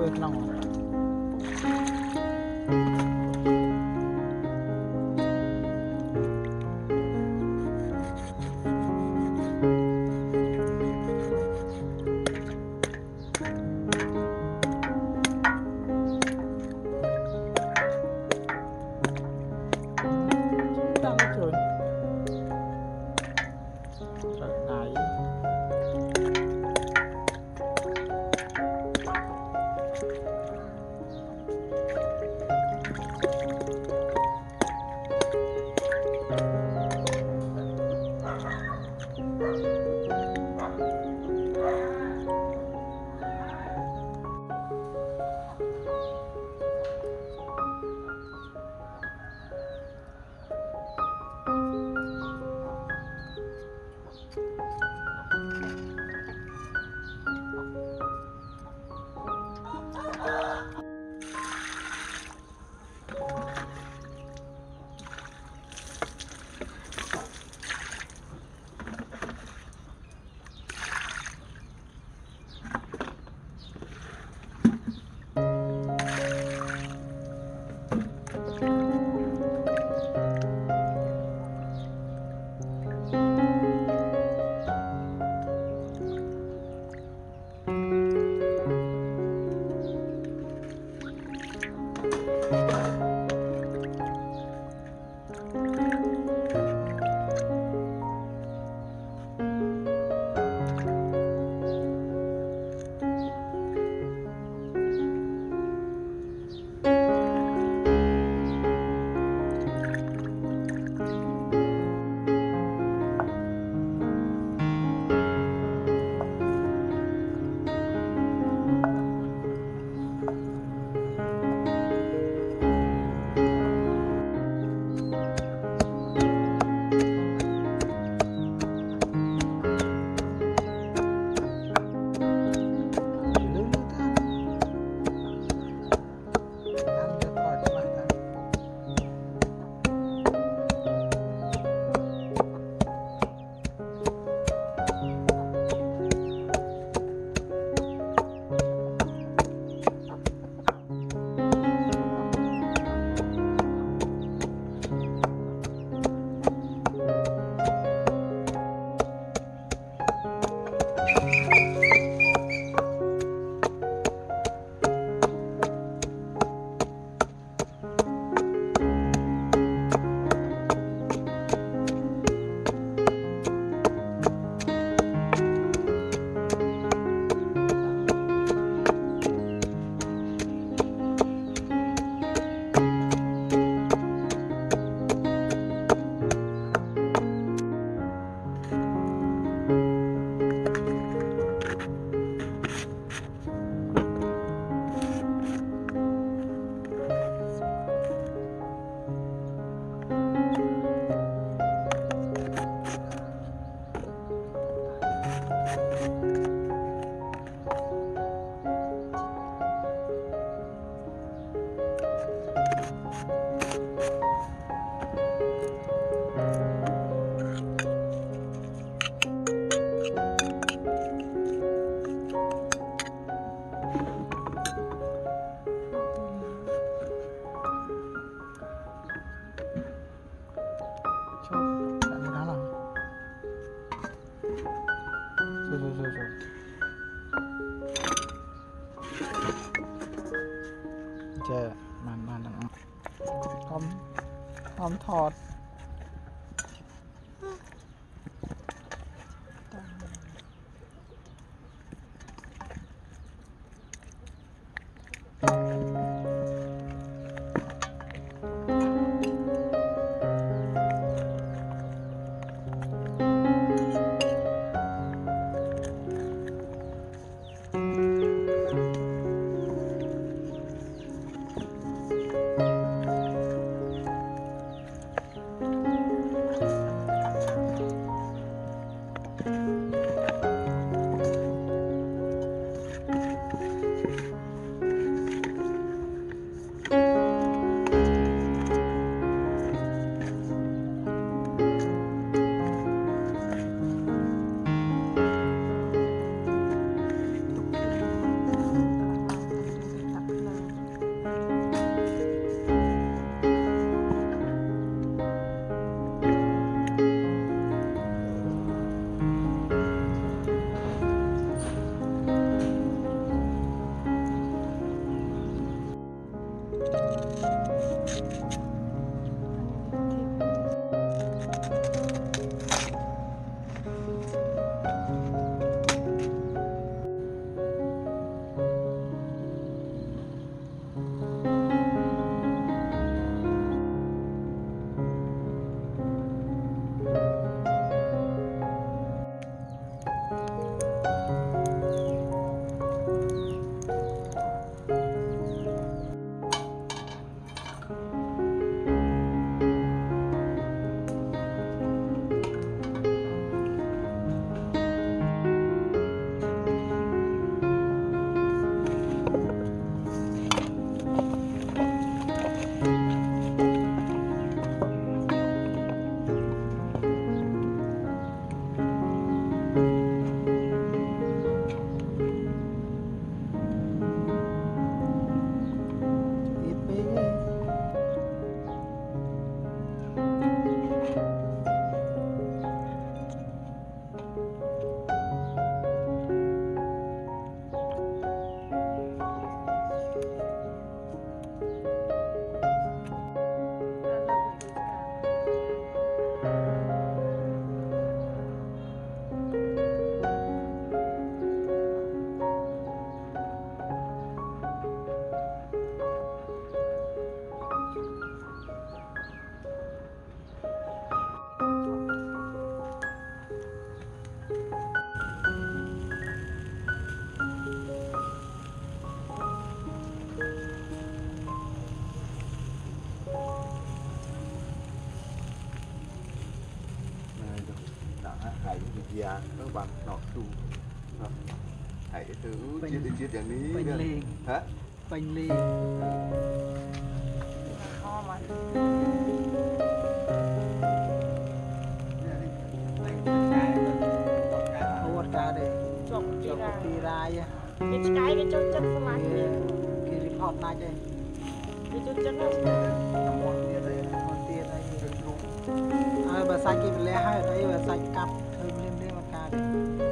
chuối nòng hòm thọt dạ các bạn nọ chu hãy thử chiaอย่างนี้ hả ពេញលីហមអត់អត់កើតទេចុកពីរាយវាឆ្កែវាចូលចិត្តស្លាញ់គេរីផតណាច់ទេវាចូលចិត្តណាស់អត់ទៀតទេអត់ទៀតហើយបើសាច់គេប្រលះហើយអីបើសាច់កាប់ធ្វើលៀមអត់កើតទេ